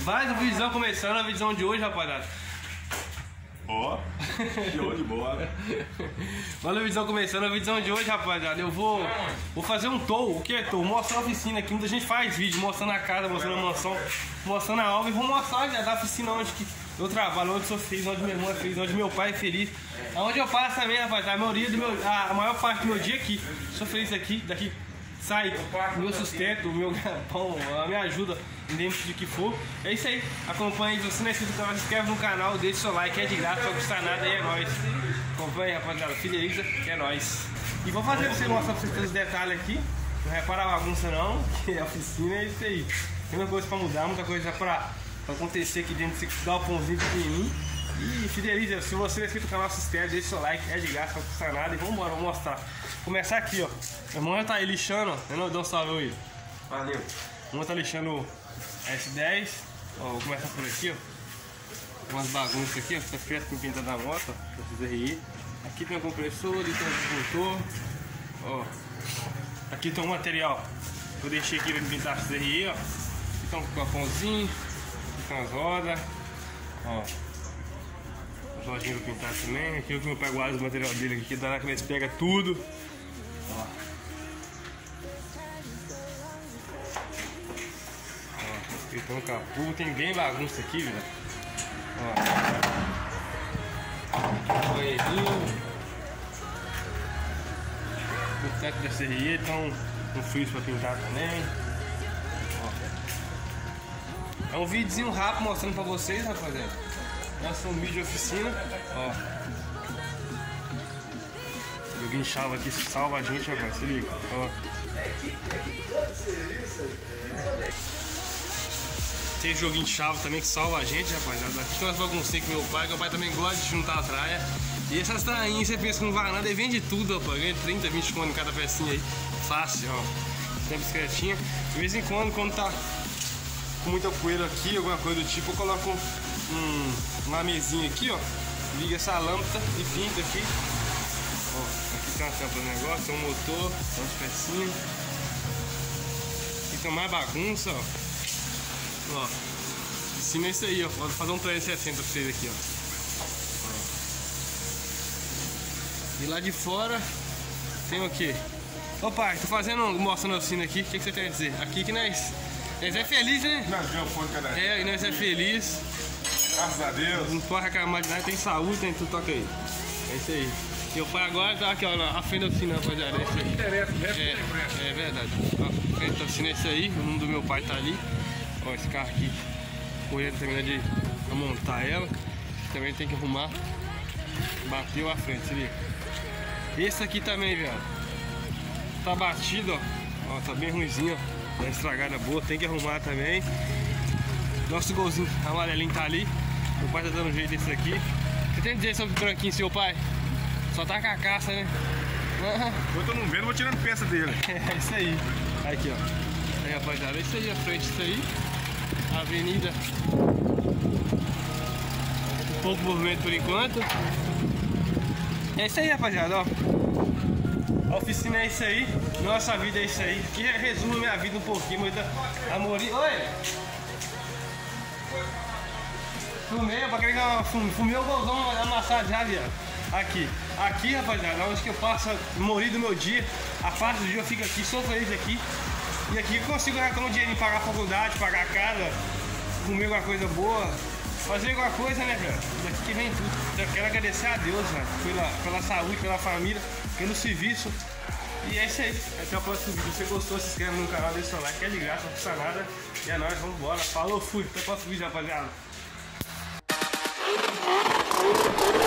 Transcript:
Mais um vídeo começando, a visão de hoje, rapaziada. Ó, show de bola. Olha a visão começando, a visão de hoje, rapaziada. Eu vou fazer um tour. O que é tour? Mostrar a oficina aqui. Muita gente faz vídeo mostrando a casa, mostrando a mansão, mostrando a obra. E vou mostrar já da oficina onde que eu trabalho, onde sou feliz, onde minha irmã é feliz, onde meu pai é feliz. Onde eu passo também, rapaziada. A maior parte do meu dia aqui. Sou feliz aqui, daqui sai o meu sustento, o meu ganha-pão, a minha ajuda, independente de que for. É isso aí, acompanhe. Se você não é inscrito no canal, se inscreve no canal, deixa o seu like, é de graça, não custa nada e é nóis. Acompanhe, rapaziada, fideliza, que é nóis. E vou fazer pra você mostrar pra vocês todos os detalhes aqui. Não repara a bagunça não, que a oficina é isso aí. Tem muita coisa pra mudar, muita coisa pra acontecer aqui dentro, você dá o pãozinho pequenininho. E fideliza, se você não é inscrito no canal, se inscreve, deixa o seu like, é de graça, não custa nada. E vambora, vou mostrar. Começar aqui, ó. Meu irmão já tá aí lixando, ó. Eu não dou um salve aí. Valeu. Meu irmão tá lixando o S10. Ó, vou começar por aqui, ó. Umas bagunças aqui, ó. Essas peças com pinta da moto, ó. Precisa RI. Aqui tem um compressor, ali tem um disjuntor. Ó. Aqui tem um material. Eu deixei aqui pra pintar esse RI, ó. Aqui tem um capãozinho. Aqui tem umas rodas. Ó. Lojinha pra pintar também. Aqui eu que meu pai guarda o material dele aqui, dá que eles pegam tudo. Ó. Ó, aqui tem um capô, tem bem bagunça aqui, velho. Ó. Banheirinho. O teto da CRI, então um friso pra pintar também. Ó. É um videozinho rápido mostrando pra vocês, rapaziada. Nossa, um vídeo de oficina, ó. Joguinho chave aqui salva a gente, rapaz, se liga, ó. Tem joguinho de chave também que salva a gente, rapaziada. Aqui tem umas baguncinhas com meu pai também gosta de juntar a traia. E essas trainhas, você pensa que não vai nada, e vende tudo, rapaz. Ganha 30, 20 conto em cada pecinha aí. Fácil, ó. Tem bicicletinha. De vez em quando tá com muita poeira aqui, alguma coisa do tipo, eu coloco uma mesinha aqui, ó. Liga essa lâmpada e pinta aqui. Ó, aqui tem uma tampa do negócio, tem um motor, tem umas pecinhas. Aqui tem mais bagunça, ó. Ó, ensina isso aí, ó. Vou fazer um 360 pra vocês aqui, ó. E lá de fora tem o quê? Ô pai, tô mostrando a oficina aqui, o que você tem a dizer? Aqui que nós é feliz, né? E nós é feliz. Graças a Deus. Não pode reclamar de nada, tem saúde, tem tudo, toca aí. É isso aí. Meu pai agora tá aqui, ó, na frente da oficina, rapaziada. É isso aí. Interessa, é verdade. Ó, a frente da oficina é isso aí, o nome do meu pai tá ali. Ó, esse carro aqui, correndo terminar de montar ela. Também tem que arrumar. Bateu a frente, se liga. Esse aqui também, velho. Tá batido, ó. Ó, tá bem ruimzinho, ó. Tá estragada boa, tem que arrumar também. Nosso golzinho amarelinho tá ali. Meu pai tá dando jeito desse aqui. Você tem a dizer sobre o branquinho, seu pai? Só tá com a caça, né? Enquanto eu não vendo, vou tirando peça dele. É isso aí. Aqui, ó. Aí, rapaziada, é isso aí, à frente, isso aí. Avenida. Pouco movimento por enquanto. É isso aí, rapaziada, ó. A oficina é isso aí. Nossa vida é isso aí. Que resume minha vida um pouquinho, muita amorinho. Oi! Fumei, pra querer fumei o golzão amassado já, viado. Aqui, rapaziada, onde que eu passo a morir do meu dia. A parte do dia eu fico aqui, sou feliz aqui. E aqui eu consigo arrancar um dinheiro em pagar a faculdade, pagar a casa, comer alguma coisa boa, fazer alguma coisa, né, velho? Daqui que vem tudo. Eu quero agradecer a Deus, velho, pela saúde, pela família, pelo serviço. E é isso aí. Até o próximo vídeo. Se você gostou, se inscreve no canal, deixa o like, é de graça, não custa nada. E é nóis, vamos embora. Falou, fui. Até o próximo vídeo, rapaziada.